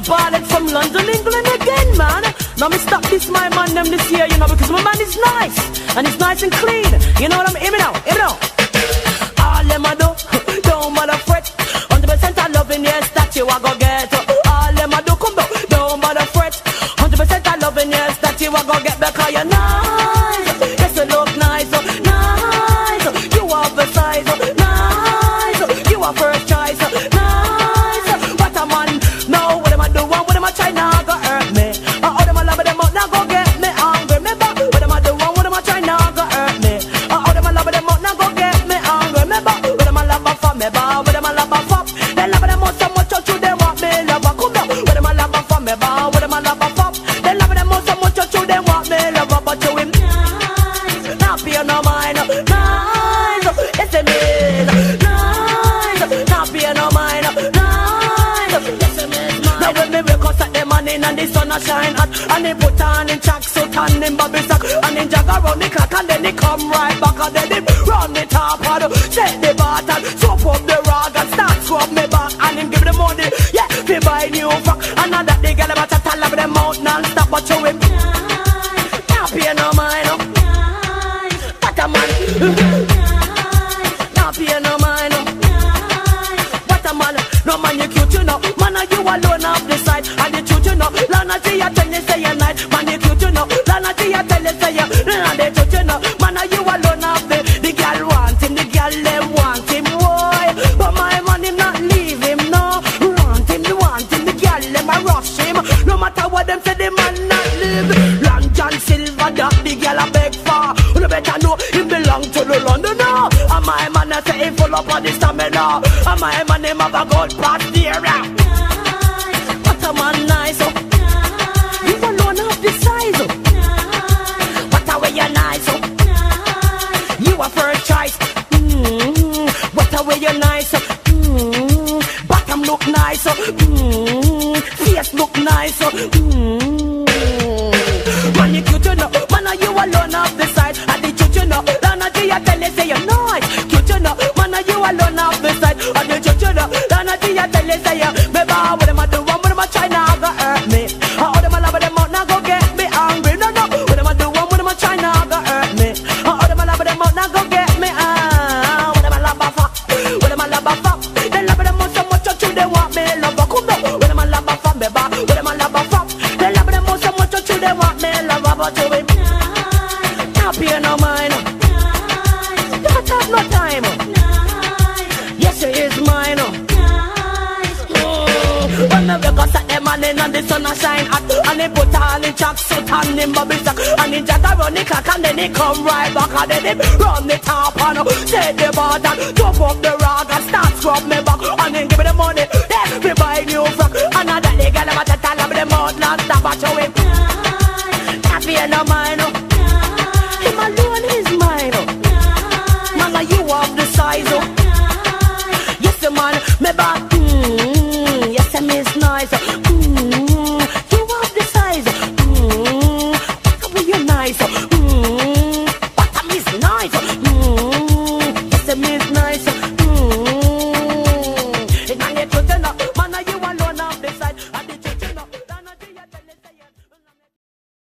ballad from London, England again, man. Now me stop this my man them this year, you know, because my man is nice. And it's nice and clean. You know what I'm, hear me now, hear me now. All them I do, don't matter fret. 100% I loving, yes, that you I go get. All them I do, come back, don't matter fret. 100% I loving, yes, that you I go get. Because you're nice, yes, you look nice, nice. You are the size, nice. You are first choice, nice. What a man, no, what am I doing, what am I trying now, go hurt me. All them I love them out, now go get me hungry. Me back, what am I doing, what am I trying now, go hurt me. All them I love them out, now go get me hungry. Me back, what am I love for me, back, what am I love for. They love them out so much, so they want me love. Come down, what am I love for me, back, what am I love for. They love them out so much, so they want me love. But you him nice, not pay no mind, nice. Yes, it is nice, not pay no mind, nice. Yes, it is nice. Now when me wake up at the morning and the sun a shine hot, and he put on in tracksuit and in bobby sock, and he jog around the clock, and then he come right back, and then he run the top and set the bottom, soap up the rag and start scrub me back, and him give the money, yeah, we buy new frock, and now that they get about to tell them out non-stop, but you him not pay no mind, what a man, not pay no mind, what a man, no man you cute, you know, man you alone off the side, and the truth, you know, Lana T I tell you say you're nice, man you cute, you know, Lana T I tell you say you're, and the truth, you know, man you alone off the girl want him, the girl them want him, boy, but my man him not leave him, no, want him, the girl them a rush him, no matter what them say, the man not live, Long John Silver that the girl a beg for, you better know him belong to the London, no, and my man a say he full up on the stamina, and my man him have a good posterior, what a man nice, oh, you alone have the size, oh, what a way you nice, oh, you a first choice, what a way you nice, oh, bottom look nice, oh, face look nice, oh, man you cute, you know, man you alone have the side, and the truth, you know, Lana T I tell you say you're nice, cute, you know, man you alone have the side, and the truth, you know, Lana T I tell you say you're, me ba, what am I doing, what am I trying now, go hurt me, all them I love them out, now go get me angry, no, what am I doing, what am I trying now, go hurt me, all them I love them out, now go get me, what am I love for, what am I love for, they love them out so much, so they want me love, come on, what am I love for, me ba, what am I love for, they love them out so much, so they want me love, but you him not pay no mind, don't have no time, yes it is mine, when me wake up at the morning and the sun a shine hot, and he put on the tracksuit and him bobby sock, and he just run the clock, and then he come right back, and then he run the top and set the bottom, jump up the rag and start scrub me back, and then give me the money, then we buy new frock, and now that they get them at the time of the mouth non-stop, but you him not pay no mind, him alone is mine, man you have the size, yes man,